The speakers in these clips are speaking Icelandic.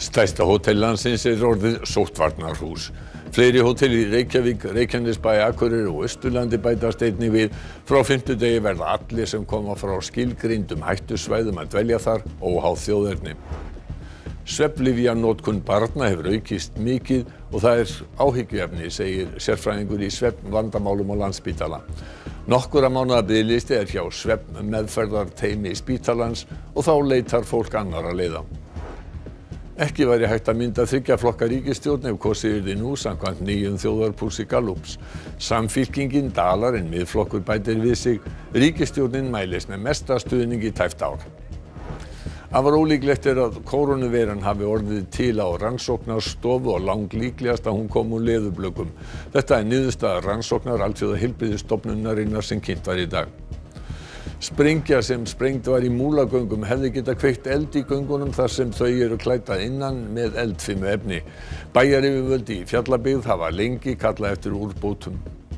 Stærsta hótel landsins orðið sóttvarnarhús. Fleiri hótel í Reykjavík, Reykjanesbæ, Akureyri og Austurlandi bætast einnig við. Frá fimmtudegi verða allir sem koma frá skilgreindum hættusvæðum að dvelja þar óháð þjóðerni. Svefnlyfjanotkun barna hefur aukist mikið og það áhyggjuefni, segir sérfræðingur í svefnvandamálum á Landspítala. Nokkurra mánaða biðlisti hjá svefnmeðferðarteymi spítalans og þá leitar fólk annarra leiða. Ekki væri hægt að mynda þriggja flokka ríkisstjórn ef kosið yrði nú samkvæmt nýjum þjóðarpúlsi Gallups. Samfylkingin dalar en Miðflokkur bætir við sig. Ríkisstjórnin mælist með mesta stuðning í tæpt ár. Afar ólíklegt að kórónuveiran hafi orðið til á rannsóknarstofu og langlíklegast að hún kom úr leðurblökum. Þetta niðurstaða rannsóknar Alþjóðaheilbrigðisstofnunarinnar sem kynnt var í dag. Sprengja sem sprengd var í Múlagöngum hefði getað kveikt eld í göngunum þar sem þau eru klædd að innan með eldfimu efni. Bæjaryfirvöld í Fjallabyggð hafa lengi kallað eftir úrbótum.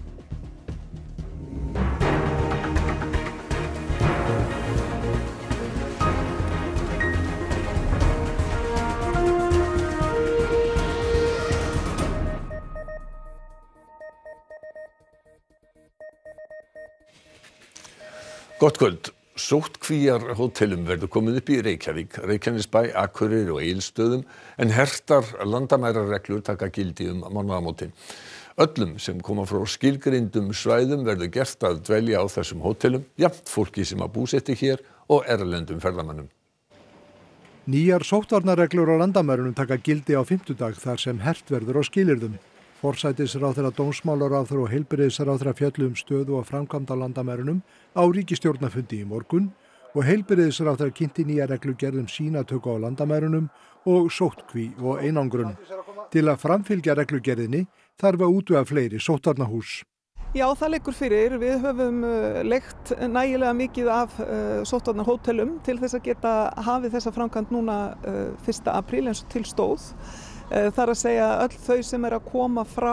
Gott kvöld. Sóttkvíarhótelum verður komið upp í Reykjavík, Reykjanesbæ, Akureyri og Egilsstöðum en hertar landamærareglur taka gildi mánaðamótin. Öllum sem koma frá skilgreindum svæðum verður gert að dvelja á þessum hótelum, jafnt fólki sem að búsetti hér og erlendum ferðamönnum. Nýjar sóttvarnarreglur á landamærunum taka gildi á fimmtudag þar sem hert verður á skilyrðum. Forsætisráðherra, dómsmálaráðherra og heilbrigðisráðherra fjölluðu stöðu og framkvæmd á landamærunum á ríkisstjórnarfundi í morgun og heilbrigðisráðherra kynnti nýja reglugerð sýnatöku á landamærunum og sóttkví og einangrun. Til að framfylgja reglugerðinni þarf að útvega fleiri sóttvarnahús. Já, það liggur fyrir. Við höfum leigt nægilega mikið af sóttvarnahótelum til þess að geta hafið þessa framkvæmd núna 1. apríl eins og til stóð. Það er að segja öll þau sem að koma frá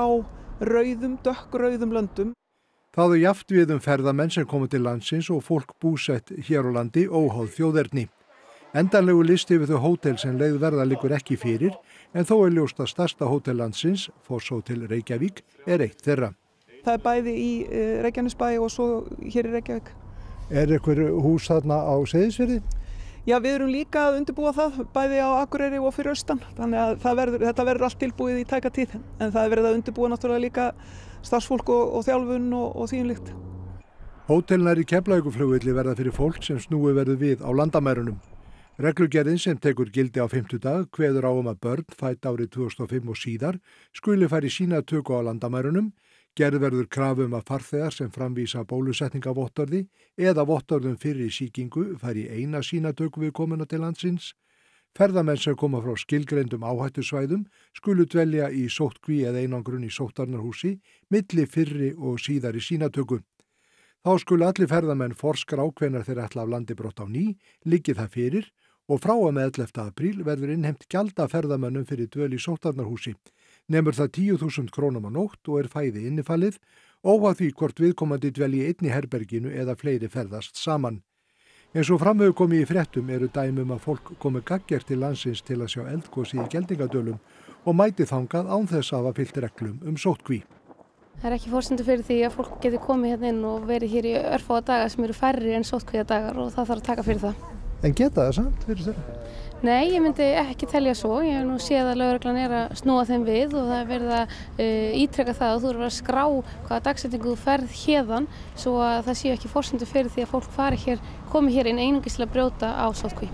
dökkrauðum löndum. Það jafnt við ferðamenn sem komu til landsins og fólk búsett hér á landi óháð þjóðerni. Endanlegu listi yfir þau hótel sem leið verða liggur ekki fyrir, en þó ljóst að stærsta hótel landsins, Fosshótel Reykjavík, eitt þeirra. Það bæði í Reykjanesbæ og svo hér í Reykjavík. Einhver hús þarna á Seyðisfirði? Já, við erum líka að undirbúa það, bæði á Akureyri og fyrir austan. Þannig að þetta verður allt tilbúið í tæka tíð. En það verið að undirbúa náttúrulega líka starfsfólk og þjálfun og því líkt. Hótelnar í Keflavíkurflugvelli verða fyrir fólk sem snúið verður við á landamærunum. Reglugerðin sem tekur gildi á fimmtudag kveður á að börn fædd árið 2005 og síðar skuli fara í sýnatöku á landamærunum. Gerð verður krafa að farþegar sem framvísa bólusetningarvottorði eða vottorðum fyrir sýkingu fari í eina sýnatöku við komuna til landsins. Ferðamenn sem koma frá skilgreindum áhættusvæðum skulu dvelja í sóttkví eða einangrun í sóttvarnarhúsi milli fyrri og síðari sýnatöku. Þá skulu allir ferðamenn forskrá hvenær þeir ætla af landi brott á ný, liggi það fyrir og frá og með 11. apríl verður innheimt gjald af ferðamönnum fyrir dvöl í sóttvarnarhúsi. Nemur það 10.000 krónum á nótt og fæði innifalið, óháð því hvort viðkomandi dvelji einni herberginu eða fleiri ferðast saman. Eins og fram hefur komið í fréttum eru dæmi að fólk komi gagngert til landsins til að sjá eldgosi í Geldingadölum og mæti þangað án þess að hafa fylgt reglum sóttkví. Það er ekki forsendur fyrir því að fólk geti komið hérna inn og verið hér í örfáa daga sem eru færri en sóttkvíadagar og það þarf að taka fyrir það. En geta það samt fyrir þeirra? Nei, ég myndi ekki telja svo. Ég hef nú séð að lögreglan að snúa þeim við og það er verið að ítreka það og þú eru að skrá hvaða dagsetningu þú ferð hérðan svo að það séu ekki forsendur fyrir því að fólk komi hér inn einungis til að brjóta á sóttkví.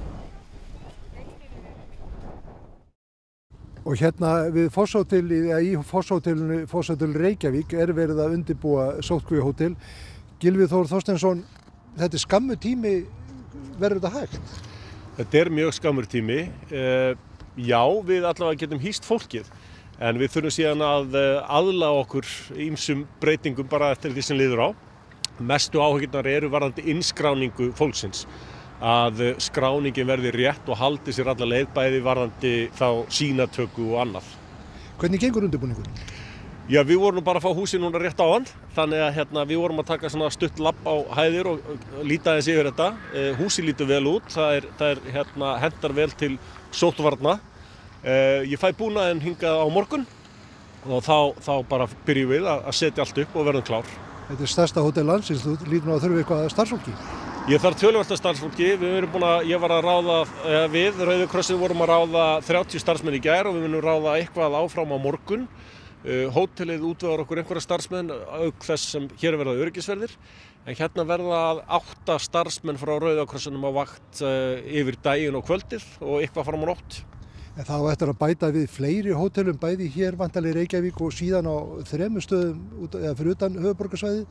Og hérna við Fosshótel Reykjavík verið að undirbúa sóttkvíahótel. Gylfi Þór Þorsteinsson, þetta skammu tími, verður þetta hægt? Þetta er mjög skammur tími. Já, við allavega getum hýst fólkið, en við þurfum síðan að aðlaga okkur ýmsum breytingum bara eftir því sem líður á. Mestu áhyggjurnar eru varðandi innskráningu fólksins. Að skráningin verði rétt og haldi sér alla leið bæði varðandi þá sýnatöku og annað. Hvernig gengur undirbúningur? Já, við vorum bara að fá húsið núna rétt áðan, þannig að við vorum að taka svona stutt lapp á hæðir og líta aðeins yfir þetta. Húsið lítur vel út, það hentar vel til sóttvarna Ég fæ búnaðinn hingað á morgun og þá bara byrjum við að setja allt upp og verðum klár. Þetta er stærsta hótel landsins, þú lítur nú að þurfa eitthvað starfsfólki. Ég þarf töluvert af starfsfólki, ég var að ráða, við Rauði krossið vorum að ráða 30 starfsmenn í gær og við munum ráða eitthvað áfram á morgun. Hótelið útvegar okkur einhverja starfsmenn auk þess sem hér verða öryggisverðir, en hérna verða 8 starfsmenn frá Rauða krossinum á vakt yfir daginn og kvöldið og eitthvað fram á nótt. En þá eftir að bæta við fleiri hótelum, bæði hér væntanlega í Reykjavík og síðan á 3 stöðum fyrir utan höfuðborgarsvæðið.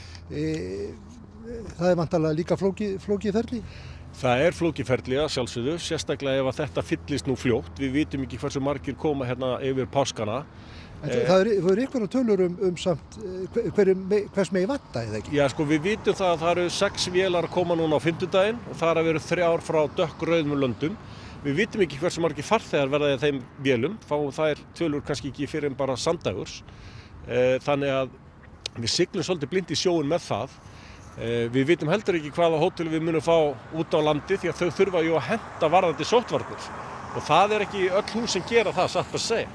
Það er væntanlega líka flókið ferli? Það er flókið ferli að sjálfsögðu, sérstaklega ef að þetta fyllist nú fljótt. Við vitum ekki hversu margir koma hérna yfir páskana. En það eru einhverja tölur samt hvers megi vanta, eða ekki? Já, sko, við vitum það að það eru 6 vélar að koma núna á 50-daginn og það eru 3 frá dökkrauðum löndum. Við vitum ekki hversu margir farþegar verða í þeim vélum, það er tölur kannski ekki fyrir en bara samdægurs. Þannig að við siglum svolítið blind í sjóinn með það. Við vitum heldur ekki hvaða hótel við munum fá út á landi því að þau þurfa jú að henta varðandi sóttvarnir. Og það er ekki öll hús sem gera það, satt að segja.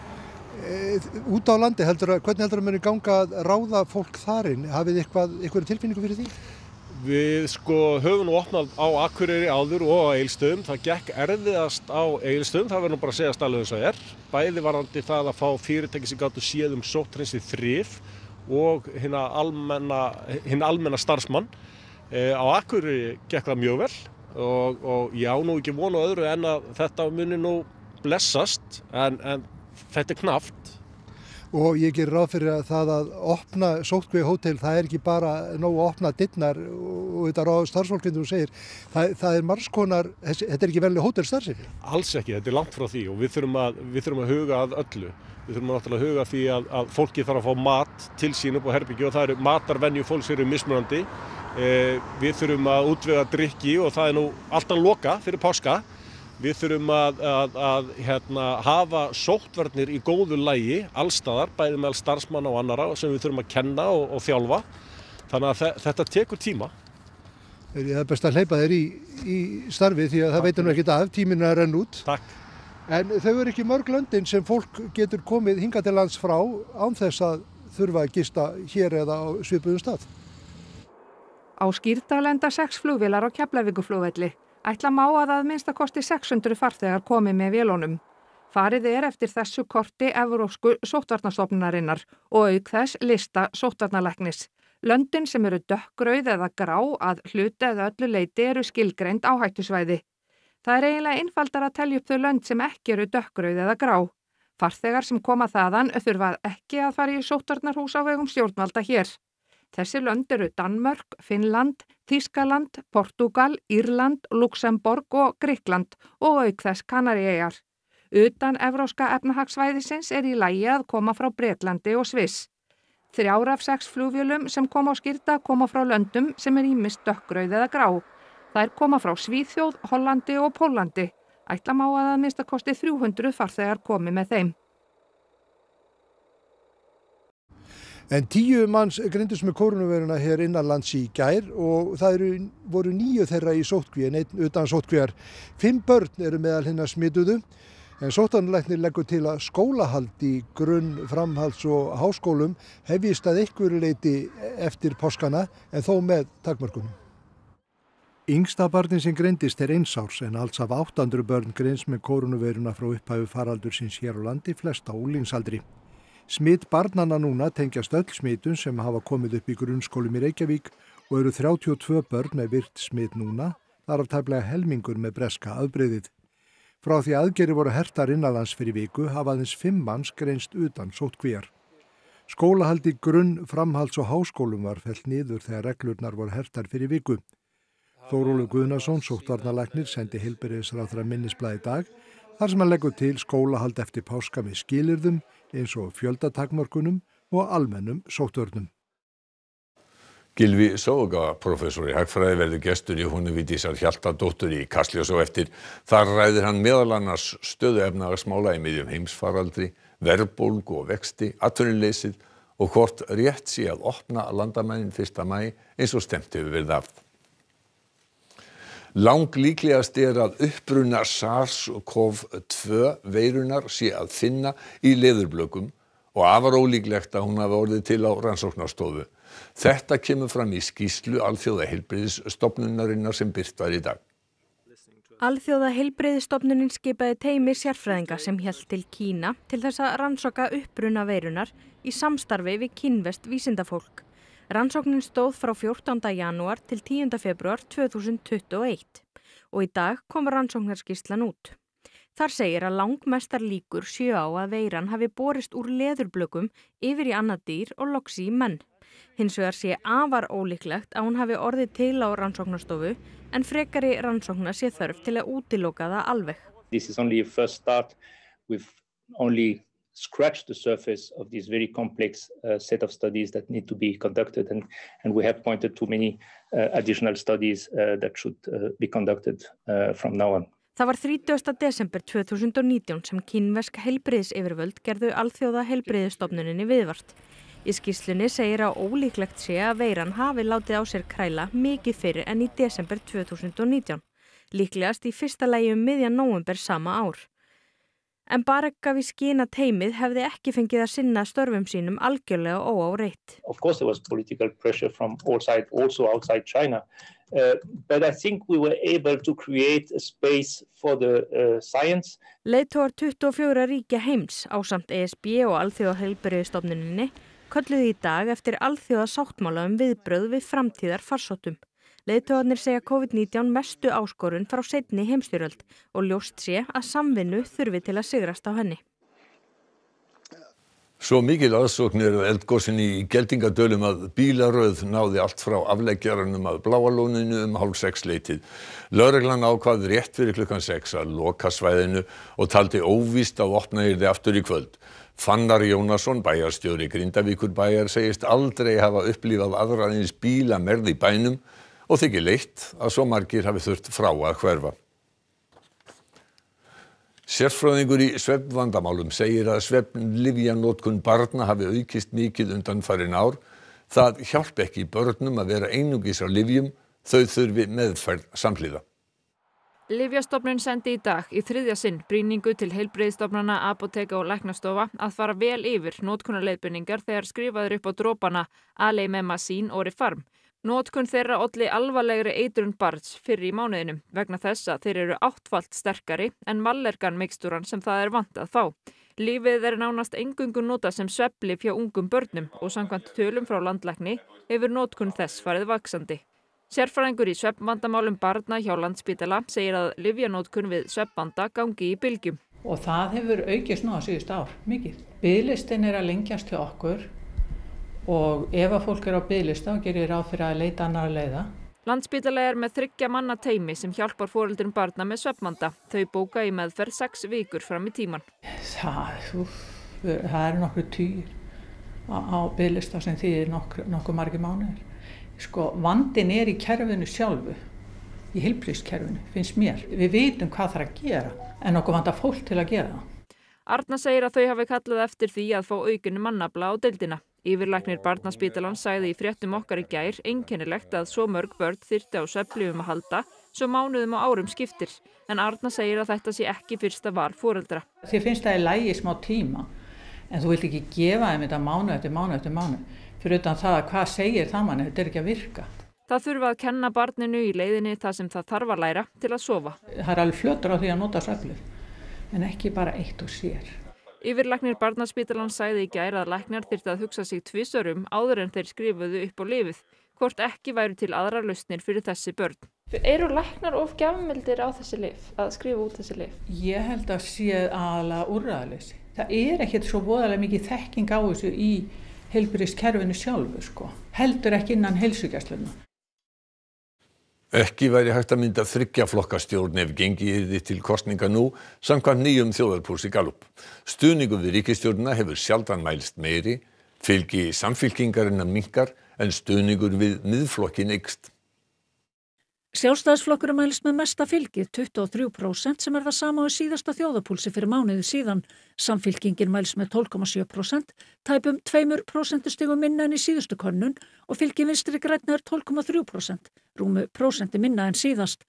Út á landi, hvernig heldur að muni ganga að ráða fólk þarinn? Hafið eitthvað tilfinningu fyrir því? Við höfum nú opnað á Akureyri áður og á Egilsstöðum. Það gekk erfiðast á Egilsstöðum, það verður nú bara að segjast alveg eins og er. Bæði varðandi það að fá fyrirtæki sem gátu séð sótthreinsið þrif og hinn almenna starfsmann. Á Akureyri gekk það mjög vel og ég á nú ekki von á öðru en að þetta muni nú blessast en þetta er knappt. Og ég gerir ráð fyrir að það að opna sóttkví hótel, það er ekki bara nóg að opna dyrnar og þetta ráð starfsfólkinn þú segir. Það er margs konar, þetta er ekki velið hótelstarfsemi? Alls ekki, þetta er langt frá því og við þurfum að huga að öllu. Við þurfum náttúrulega að huga því að fólki þarf að fá mat til sín upp á herbergi og það eru matarvenju fólks eru mismunandi. Við þurfum að útvega drykki og það er nú alltaf loka fyrir páska. Við þurfum að hafa sóttvarnir í góðu lagi allstaðar, bæði meðal starfsmanna og annarra sem við þurfum að kenna og þjálfa. Þannig að þetta tekur tíma. Það er best að hleypa þér í starfi því að það veitir nú ekkert af, tíminn er að renna út. Takk. En þau eru ekki mörg löndin sem fólk getur komið hingað til lands frá án þess að þurfa að gista hér eða á svipuðum stað. Á Skýrdal lenda 6 flugvélar á Keflavíkurflugvelli. Ætla má að minnstakosti 600 farþegar komi með vélunum. Farið er eftir þessu korti Evrópsku sóttvarnastofnunarinnar og auk þess lista sóttvarnalæknis. Löndin sem eru dökkrauð eða grá að hluta eða öllu leyti eru skilgreind áhættusvæði. Það er eiginlega einfaldara að telja upp þau lönd sem ekki eru dökkrauð eða grá. Farþegar sem koma þaðan þurfa ekki að fara í sóttvarnarhús á vegum stjórnvalda hér. Þessi lönd eru Danmörk, Finnland, Þýskaland, Portúgal, Írland, Luxemborg og Grikkland og auk þess Kanaríeyjar. Utan evrópska efnahagssvæðisins er í lagi að koma frá Bretlandi og Sviss. 3 af 6 flugvélum sem koma á Skírda koma frá löndum sem ýmist dökkrauð eða grá. Þær koma frá Svíþjóð, Hollandi og Póllandi. Ætla má að minnstakosti 300 farþegar komi með þeim. En 10 manns greindust með kórónuveiruna hér innanlands í gær og það voru 9 þeirra í sóttkví en 1 utan sóttkvíar. 5 börn eru meðal hinna smituðu en sóttvarnalæknir leggur til að skólahald í grunn-, framhalds- og háskólum hefjist að einhverju leyti eftir páskana en þó með takmörkunum. Yngsta barnið sem greindist er 1 árs en alls af 800 börn greinst með kórónuveiruna frá upphafi faraldursins hér á landi, flest á unglingsaldri. Smit barnanna núna tengjast öll smitun sem hafa komið upp í grunnskólum í Reykjavík og eru 32 börn með virt smit núna, þar af tæplega helmingur með breska afbrigðið. Frá því aðgerðir voru hertar innanlands fyrir viku hafa aðeins 5 manns greinst utan sóttkvíar. Skólahald í grunn-, framhalds- og háskólum var fellt niður þegar reglurnar voru hertar fyrir viku. Þórólfur Guðnason, sóttvarnalæknir, sendi heilbrigðisráðherra minnisblað í dag þar sem hann leggur til skólahald eftir páska með skilyrðum eins og fjöldatakmörkunum og almennum sóttvörnum. Gylfi Zoëga, prófessor í hagfræði, verður gestur í Húni Vigdísar Hjaltadóttur í Kastljós á eftir. Þar ræðir hann meðal annars stöðu efnahagsmála í miðjum heimsfaraldri, verðbólgu og vexti, atvinnuleysið og hvort rétt sé að opna landamærin 1. maí eins og stefnt hefur verið að. Langlíklegast að uppruna SARS-CoV-2 veirunnar sé að finna í leðurblökum og afar ólíklegt að hún hafi orðið til á rannsóknarstofu. Þetta kemur fram í skýrslu Alþjóðaheilbrigðisstofnunarinnar sem birt var í dag. Alþjóðaheilbrigðisstofnunin skipaði teymi sérfræðinga sem hélt til Kína til þess að rannsaka uppruna veirunnar í samstarfi við kínverskt vísindafólk. Rannsóknin stóð frá 14. janúar til 10. febrúar 2021 og í dag kom rannsóknarskýrslan út. Þar segir að langmestar líkur séu á að veiran hafi borist úr leðurblökum yfir í annað dýr og loks í menn. Hins vegar sé afar ólíklegt að hún hafi orðið til á rannsóknarstofu en frekari rannsókna sé þörf til að útiloka það alveg. This is only a first start. We've only scratched the surface of this very complex set of studies that need to be conducted, and we have pointed to many additional studies that should be conducted from now on. Það var 30. desember 2019 sem kínversk heilbrigðisyfirvöld gerðu Alþjóðaheilbrigðisstofnuninni viðvart. Í skýrslunni segir að ólíklegt sé að veiran hafi látið á sér kræla mikið fyrr en í desember 2019, líklegast í fyrsta lagi miðjan nóvember sama ár. En Barak gaf í skyn að teymið hefði ekki fengið að sinna störfum sínum algjörlega óáreitt. Of course there was political pressure from all sides, also outside China, but I think we were able to create a space for the science. Leiðtogar 24 ríkja heims ásamt ESB og Alþjóðaheilbrigðisstofnuninni kölluðu í dag eftir alþjóðasáttmála viðbrögð við framtíðar farsóttum. Leiðtogarnir segja COVID-19 mestu áskorun frá seinni heimsstyrjöld og ljóst sé að samvinnu þurfi til að sigrast á henni. Svo mikil aðsókn eldgosin í Geldingadölum að bílaröð náði allt frá afleggjaranum að Bláa lóninu 5:30. Lögreglan ákvað rétt fyrir klukkan 6 að loka svæðinu og taldi óvíst að opna yrði aftur í kvöld. Fannar Jónasson, bæjarstjóri Grindavíkurbæjar, segist aldrei hafa upplifað aðra eins bílamergð í bænum og þykir leitt að svo margir hafi þurft frá að hverfa. Sérfræðingur í svefnvandamálum segir að svefnlyfjanotkun barna hafi aukist mikið undanfarin ár. Það hjálpi ekki börnum að vera einungis á lyfjum, þau þurfi meðferð samhliða. Lyfjastofnun sendi í dag í 3. sinn brýningu til heilbrigðisstofnana, apóteka og læknastofa að fara vel yfir notkunarleiðbeiningar þegar skrifaður upp á dropana Aleimemasín og Rifarm. Notkun þeirra olli alvarlegri eitrun barns fyrr í mánuðinum vegna þess að þeir eru 8-falt sterkari en Mallergan mixtúran sem það vant að fá. Lyfið nánast eingöngu notað sem svefnlyf hjá ungum börnum og samkvæmt tölum frá landlækni hefur notkun þess farið vaxandi. Sérfræðingur í svefnvandamálum barna hjá Landspítala segir að lyfjanotkun við svefnvanda gangi í bylgjum. Og það hefur aukist nú á síðustu ár, mikið. Biðlistin að lengjast hjá okkur og ef að fólk á biðlista og gerir ráð fyrir að leita annarra leiða. Landspítala með 3 manna teymi sem hjálpar foreldrum barna með svefnvanda. Þau bóka í meðferð 6 vikur fram í tíman. Það nokkru tugir á biðlista sem þýðir nokkuð margir mánuðir. Sko, vandinn í kerfinu sjálfu, í heilbrigðiskerfinu, finnst mér. Við vitum hvað þarf að gera, en okkur vantar fólk til að gera það. Arna segir að þau hafi kallað eftir því að fá aukinu mannafla á deildina. Yfirlæknir Barnaspítalans sagði í fréttum okkar í gær einkennilegt að svo mörg börn þyrfti á svefnlyfjum að halda, svo mánuðum og árum skiptir. En Arna segir að þetta sé ekki fyrsta val foreldra. Þér finnst það í lagi smá tíma, en þú vilt ekki gefa þeim þetta mánuð eftir mánuð eftir mánuð. Fyrir utan það að hvað segir það manni, þetta ekki að virka. Það þurfa að kenna barninu í leiðinni það sem það þarf að læra til að sofa. Það alveg fljótur á því að nota svefnlyf, en ekki bara eitt og sér. Yfirlæknir Barnaspítalans sagði í gær að læknar þyrftu að hugsa sig 2 sinnum áður en þeir skrifuðu upp á lyfið, hvort ekki væru til aðrar lausnir fyrir þessi börn. Eru læknar of gjafmildir á þessi lyf, að skrifa út þessi lyf? Ég held að sé aðalega úrræðaleysi. Það ekkert svo voðalega mikið þekking á þessu í heilbrigðiskerfinu sjálfu, sko. Heldur ekki innan heilsugæslunnar. Ekki væri hægt að mynda 3 flokka stjórn ef gengið yrði til kosninga nú, samkvæmt nýjum þjóðarpúlsi Gallup. Stuðningur við ríkisstjórnina hefur sjaldan mælst meiri, fylgi Samfylkingarinnar minnkar en stuðningur við Miðflokkinn eykst. Sjálfstæðisflokkurinn mælist með mesta fylgið, 23%, sem það sama á síðasta þjóðarpúlsi fyrir mánuði síðan. Samfylkingin mælist með 12,7%, tæpum 2% minna en í síðustu könnun og fylgi Vinstri grænna 12,3%, rúmu prósenti minna en síðast.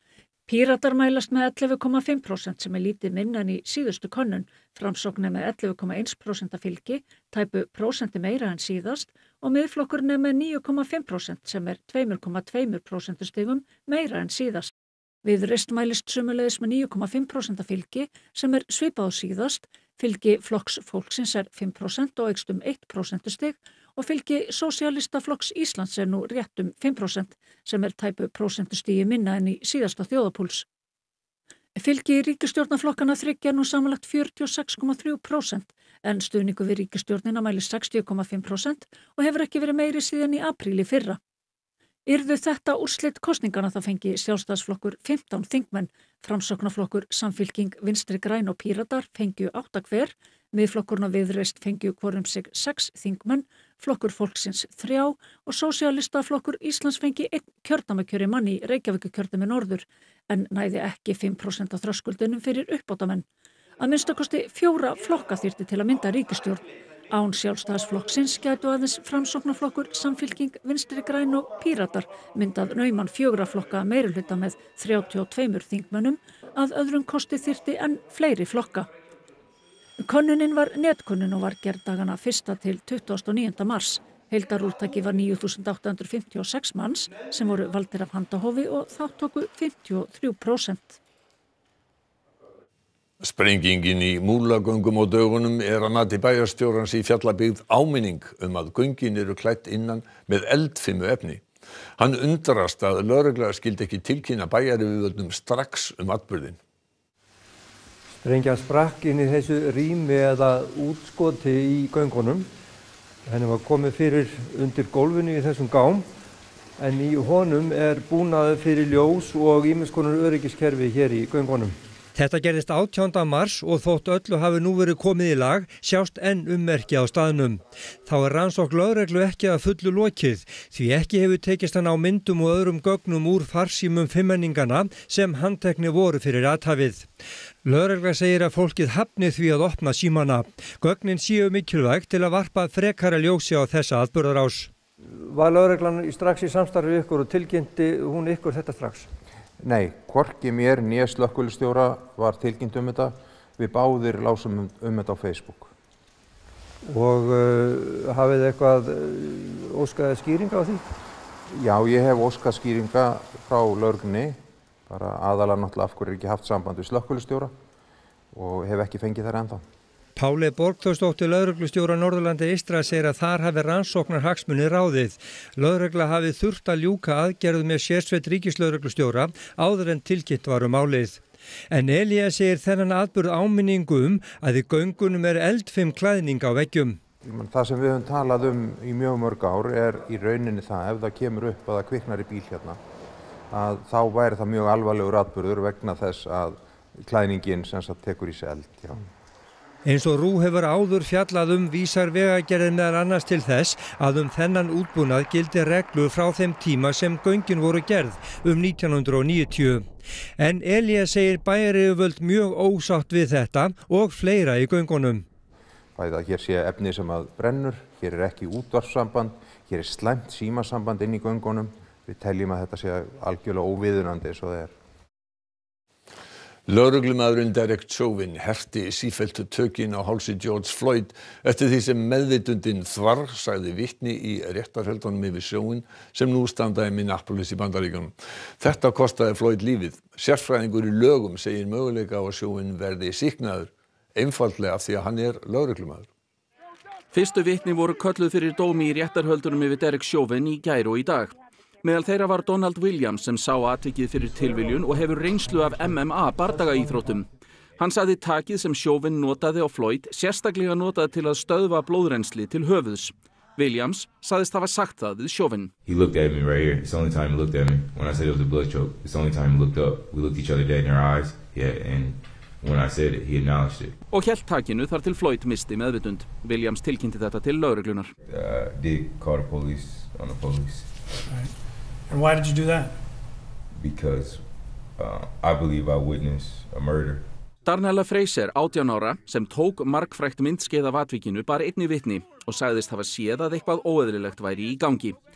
Píratar mælast með 11,5% sem lítið minna en í síðustu könnun, Framsókn með 11,1% fylgi, tæpu prósenti meira en síðast og Miðflokkurinn með 9,5% sem 2,2% stigum meira en síðast. Viðreisn mælist sömuleiðis með 9,5% fylgi sem svipað á síðast, fylgi Flokks fólksins 5% og eykst 1% stig og fylgi Sósíalistaflokks Íslands nú rétt 5% sem tæpu prósentustigi minna en í síðasta þjóðapúls. Fylgi ríkisstjórnarflokkana þriggja nú samanlagt 46,3% en stuðningur við ríkisstjórnina mælist 60,5% og hefur ekki verið meiri síðan í apríl í fyrra. Yrðu þetta úrslit kosningana þá fengi Sjálfstæðisflokkur 15 þingmenn, Framsóknarflokkur, Samfylking, Vinstri græn og Píratar fengju 8 hver, Miðflokkurinn og Viðreisn fengju hvorum sig 6 þingmenn, Flokkur fólksins 3 og Sósíalistaflokkur Íslands fengi 1 kjördæmakjöri mann í Reykjavíkurkjördæmi norður en næði ekki 5% af þröskuldinum fyrir uppbótamenn. Að minnstakosti 4 flokka þyrfti til að mynda ríkisstjórn. Án Sjálfstæðisflokksins gætu aðeins Framsóknarflokkur, Samfylking, Vinstri græn og Píratar myndað nauman 4 flokka meirihluta með 32 þingmönnum, að öðrum kosti þyrfti enn fleiri flokka. Könnunin var netkönnun og var gerð dagana 1. til 29. mars. Heildarúrtaki var 9.856 manns sem voru valdir af handahófi og þáttöku 53%. Sprengingin í Múlagöngum á dögunum að mati bæjarstjórans í Fjallabyggð áminning að göngin eru klædd innan með eldfimu efni. Hann undrast að lögregla skyldi ekki tilkynna bæjaryfirvöldum strax atburðinn. Sprengjan sprakk inn í þessu rými eða útskoti í göngunum. Henni var komið fyrir undir gólfinu í þessum gám en í honum búnaður fyrir ljós og ýmiss konar öryggiskerfi hér í göngunum. Þetta gerðist 18. mars og þótt öllu hafi nú verið komið í lag, sjást enn ummerki á staðnum. Þá rannsókn lögreglu ekki að fullu lokið, því ekki hefur tekist hann á myndum og öðrum gögnum úr farsímum fimmenningana sem handtekni voru fyrir athæfið. Lögregla segir að fólkið hafni því að opna símana. Gögnin séu mikilvægt til að varpa frekara ljósi á þessa atburðarás. Var lögreglan strax í samstarfi við ykkur og tilkynnti hún ykkur þetta strax? Nei, hvorki mér né slökkviliðsstjóra var tilkynnt þetta. Við báðir lásum þetta á Facebook. Og hafið eitthvað óskað skýringa á því? Já, ég hef óskað skýringa frá lögreglunni, bara aðalega náttúrulega af hverju ekki haft samband við slökkviliðsstjóra og hef ekki fengið þær ennþá. Páli Borgþórsdóttir lögreglustjóra Norðurlandi eystra segir að þar hafi rannsóknarhagsmuni ráðið. Lögregla hafi þurft að ljúka aðgerð með sérsveit ríkislögreglustjóra áður en tilkynnt var málið. En Elía segir þennan atburð áminningu að í göngunum eldfim klæðning á veggjum. Það sem við höfum talað í mjög mörg ár í rauninni það, ef það kemur upp að það kviknar í bíl hérna, að þá væri það mjög alvarlegur atburður vegna þess að klæðningin sem sagt tekur í sig eld. Já. Eins og RÚ hefur áður fjallað vísar Vegagerðin meðal annars til þess að þennan útbúnað gildi reglur frá þeim tíma sem göngin voru gerð 1990. En Elía segir bæjaryfirvöld mjög ósátt við þetta og fleira í göngunum. Bæði að hér sé efni sem að brennur, hér ekki útvarpssamband, hér slæmt símasamband inn í göngunum. Við teljum að þetta sé algjörlega óviðunandi eins og það er. Lögreglumaðurinn Derek Chauvin herti sífellt tökin á hálsi George Floyd eftir því sem meðvitundin þvarr, sagði vitni í réttarhöldunum yfir sjóinn sem nú standa í Minneapolis í Bandaríkjunum. Þetta kostaði Floyd lífið. Sérfræðingur í lögum segir möguleika á að sjóinn verði sýknaður, einfaldlega af því að hann lögreglumaður. Fyrstu vitni voru kölluð fyrir dómi í réttarhöldunum yfir Derek Chauvin í gær og í dag. Meðal þeirra var Donald Williams sem sá atvikið fyrir tilviljun og hefur reynslu af MMA bardagaíþróttum. Hann sagði takið sem Chauvin notaði á Floyd sérstaklega notað til að stöðva blóðrennsli til höfuðs. Williams sagðist hafa sagt það við Chauvin. He looked at me right here. It's the only time he looked at me. When I said it was a blood choke, it's the only time he looked up. We looked each other dead in our eyes. Yeah, and when I said it, he acknowledged it. Og hélt takinu þar til Floyd misti meðvitund. Williams tilkynnti þetta til lögreglunar. Did call the police on the police. Right. And why did you do that? Because I believe I witnessed a murder. Darnella Fraser, 18 ára, sem tók margfrægt myndskeið af atvikinu, bar einnig vitni og sagðist hafa séð að eitthvað óeðlilegt væri í gangi.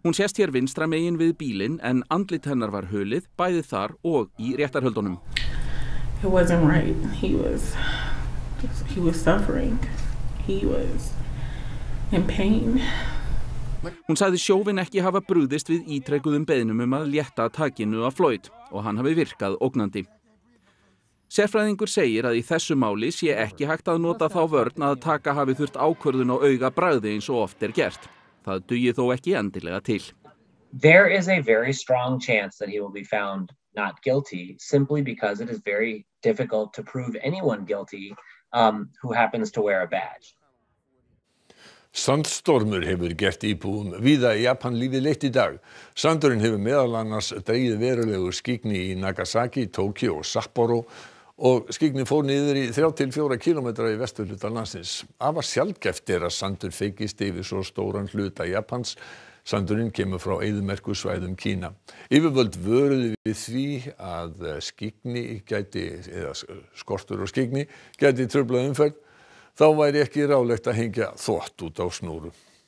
Hún sést hér vinstra megin við bílinn en andlit hennar var hulið bæði þar og í réttarhöldunum. It wasn't right. He was suffering. He was in pain. Hún sagði Chauvin ekki hafa brugðist við ítrekuðum beiðnum að létta takinu af Floyd og hann hafi virkað ógnandi. Sérfræðingur segir að í þessu máli sé ekki hægt að nota þá vörn að taka hafi þurft ákvörðun á augabragði eins og oft gert. Það dugi þó ekki endilega til. There is a very strong chance that he will be found not guilty simply because it is very difficult to prove anyone guilty who happens to wear a badge. Sandstormur hefur gert íbúum víða í Japan lífið leitt í dag. Sandurinn hefur meðal annars dregið verulegu skígni í Nagasaki, Tókíó og Sapporo og skígni fór niður í 3–4 kílómetra í vesturhluta landsins. Afar sjaldgæft að sandur feykist yfir svo stóran hluta Japans. Sandurinn kemur frá eyðimerkursvæðum Kína. Yfirvöld vöruðu við því að skígni eða skortur og skígni gæti truflað umferð. Þá væri ekki ráðlegt að hengja þvott út á snúru.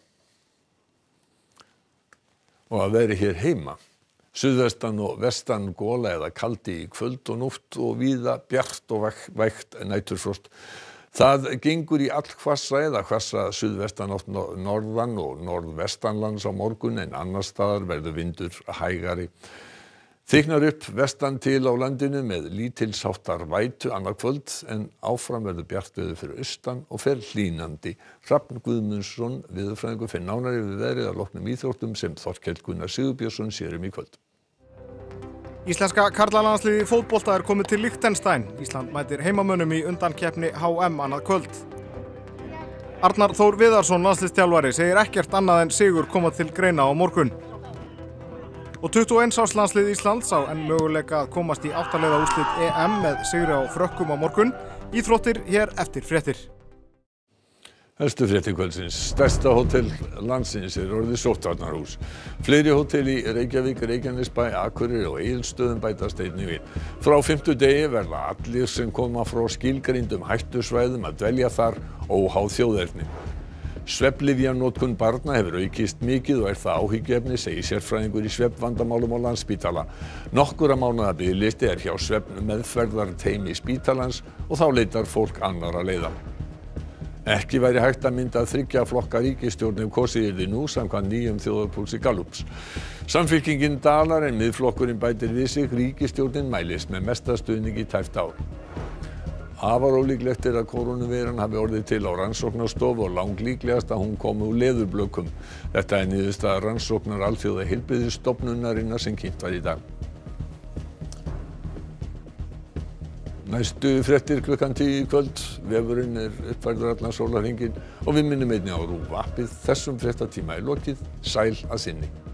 Og að veri hér heima. Suðvestan og vestan gola eða kaldi í kvöld og nótt og víða bjart og vægt næturfrost. Það gengur í allhvassa eða hvassa suðvestanátt norðan og norðvestanlands á morgun en annars staðar verður vindur hægari. Þykknar upp vestan til á landinu með lítilsháttar vætu annað kvöld en áfram verður bjart veður fyrir austan og fer hlýnandi. Hrafn Guðmundsson, veðurfræðingur, fer nánar yfir veðrið að loknum íþróttum sem Þorkell Gunnar Sigurbjörnsson sér í kvöld. Íslenska karlalandsliðið í fótbolta komið til Liechtenstein. Ísland mætir heimamönnum í undankeppni HM annað kvöld. Arnar Þór Viðarsson, landsliðsþjálfari, segir ekkert annað en sigur koma til greina á morgun. Og 21 árs landslið Íslands á enn möguleika að komast í 8 liða úrslit EM með sigri á Frökkum á morgun. Íþróttir hér eftir fréttir. Helstu fréttir kvöldsins. Stærsta hótel landsins orðið sóttvarnahús. Fleiri hótel í Reykjavík, Reykjanesbæ, Akureyri og Egilsstöðum bætast einnig við. Frá fimmtudegi verða allir sem koma frá skilgreindum hættusvæðum að dvelja þar óháð þjóðerni. Svefnlyfjanotkun barna hefur aukist mikið og það áhyggjuefni, segir sérfræðingur í svefnvandamálum á Landspítala. Nokkurra mánaða biðlisti hjá svefnmeðferðarteymi spítalans og þá leitar fólk annarra leiða. Ekki væri hægt að mynda 3 flokka ríkisstjórn ef kosið yrði nú samkvæmt nýjum þjóðarpúlsi Gallups. Samfylkingin dalar en Miðflokkurinn bætir við sig. Ríkisstjórnin mælist með mesta stuðning í tæpt ár. Afar ólíklegt að korónuveiran hafi orðið til á rannsóknarstofu og langlíklegast að hún komi úr leðurblökum. Þetta niðurstaða rannsóknar alþjóða heilbrigðisstofnunarinnar sem kynnt var í dag. Næstu fréttir klukkan 10 í kvöld. Vefurinn uppfærður allan sólarhringinn og við minnum einnig á RÚV appið. Þessum fréttatíma lokið. Sæl að sinni.